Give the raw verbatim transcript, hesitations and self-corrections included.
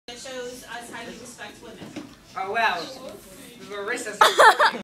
It shows us how you respect women. Oh, well. Larissa's